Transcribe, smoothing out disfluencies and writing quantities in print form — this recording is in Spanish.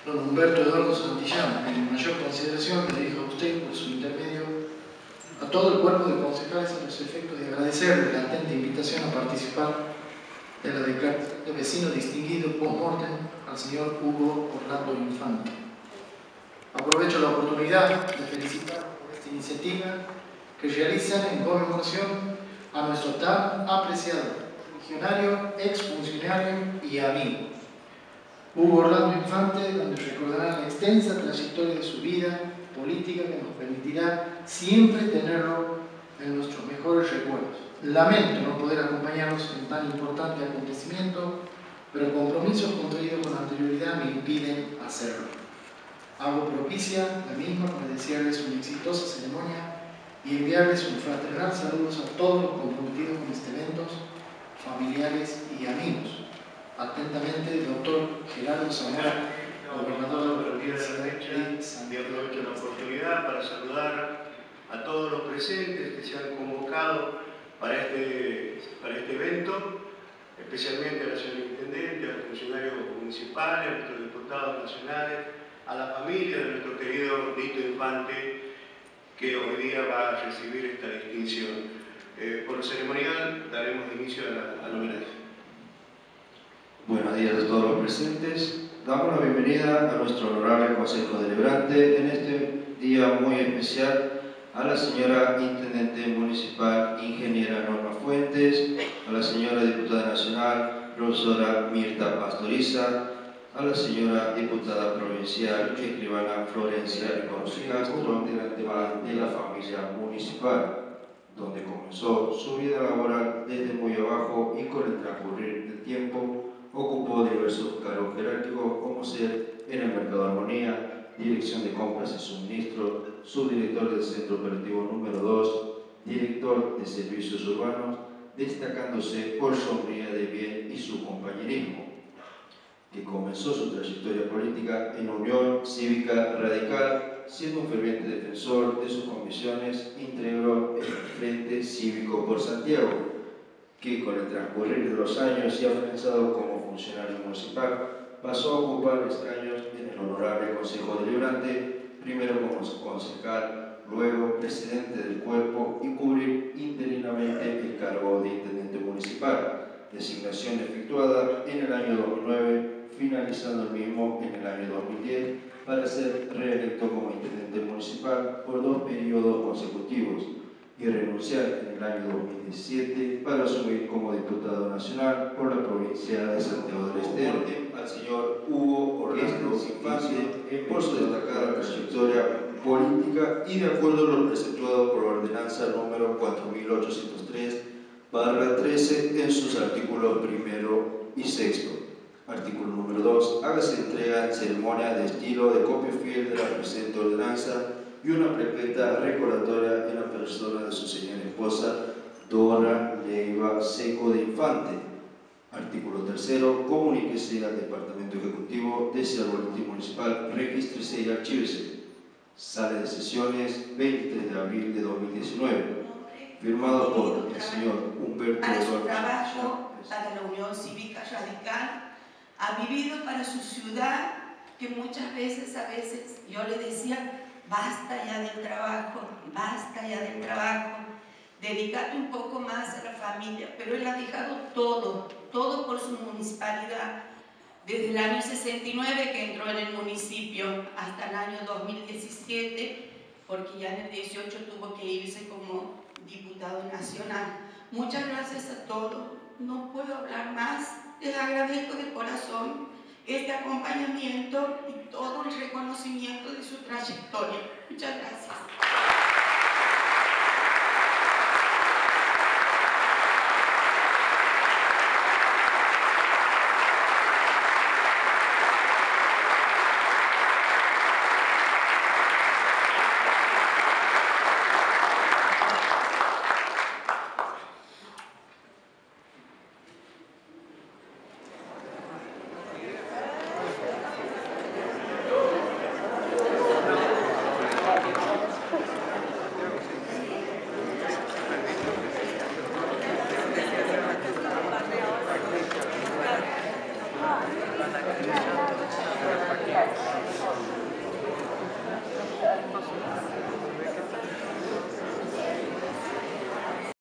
Don Humberto Eduardo Santillán, en mayor consideración le dirijo a usted por su intermedio a todo el cuerpo de concejales a los efectos de agradecer la atenta invitación a participar de la declaración de vecino distinguido post-mortem al señor Hugo Orlando Infante. Aprovecho la oportunidad de felicitar por esta iniciativa que realizan en conmemoración a nuestro tan apreciado legionario, exfuncionario y amigo Hugo Orlando Infante, donde recordará la extensa trayectoria de su vida política que nos permitirá siempre tenerlo en nuestros mejores recuerdos. Lamento no poder acompañarnos en tan importante acontecimiento, pero compromisos contraídos con anterioridad me impiden hacerlo. Hago propicia la misma para desearles una exitosa ceremonia y enviarles un fraternal saludos a todos los comprometidos con este evento, familiares y amigos. Atentamente, el doctor Gerardo Zamora, gobernador de la Universidad de Santiago. Aprovecho la oportunidad para saludar a todos los presentes que se han convocado para este evento, especialmente a la señora Intendente, a los funcionarios municipales, a nuestros diputados nacionales, a la familia de nuestro querido Dito Infante, que hoy día va a recibir esta distinción. Por el ceremonial daremos inicio al homenaje. Buenos días a todos los presentes. Damos la bienvenida a nuestro honorable Consejo Deliberante en este día muy especial a la señora Intendente Municipal, Ingeniera Norma Fuentes, a la señora Diputada Nacional, profesora Mirta Pastoriza, a la señora Diputada Provincial, escribana Florencia Conce Castro, de la familia municipal, donde comenzó su vida laboral desde muy abajo y con el transcurrir del tiempo ocupó diversos cargos jerárquicos como ser en el Mercado Armonía, Dirección de Compras y Suministros, subdirector del Centro Operativo número 2, director de Servicios Urbanos, destacándose por su hombría de bien y su compañerismo, que comenzó su trayectoria política en Unión Cívica Radical, siendo un ferviente defensor de sus convicciones, integró el Frente Cívico por Santiago, que con el transcurrir de los años y afianzado como funcionario municipal, pasó a ocupar escaños en el honorable Consejo Deliberante, primero como concejal, luego presidente del cuerpo y cubrir interinamente el cargo de intendente municipal, designación efectuada en el año 2009, finalizando el mismo en el año 2010 para ser reelecto como intendente municipal por 2 periodos consecutivos y renunciar en el año 2017 para asumir como diputado nacional por la provincia de Santiago del Estero. Al señor Hugo Orlando Infante por su destacada trayectoria política y de acuerdo a lo preceptuado por la ordenanza número 4803/13 en sus artículos 1 y 6. Artículo número 2. Hágase entrega en ceremonia de estilo de copia fiel de la presente ordenanza y una perpetua recordatoria en la persona de su señora esposa, Dora Leiva Seco de Infante. Artículo 3. Comuníquese al Departamento Ejecutivo desde el Boletín Municipal, regístrese y archívese. Sala de sesiones, 23 de abril de 2019. Firmado por el señor Humberto Eduardo. Trabajo para la Unión Cívica Radical, ha vivido para su ciudad, que muchas veces, yo le decía, basta ya del trabajo, dedícate un poco más a la familia, pero él ha dejado todo por su municipalidad, desde el año 69 que entró en el municipio hasta el año 2017, porque ya en el 18 tuvo que irse como diputado nacional. Muchas gracias a todos, no puedo hablar más, les agradezco de corazón este acompañamiento y todo el reconocimiento de su trayectoria. Muchas gracias.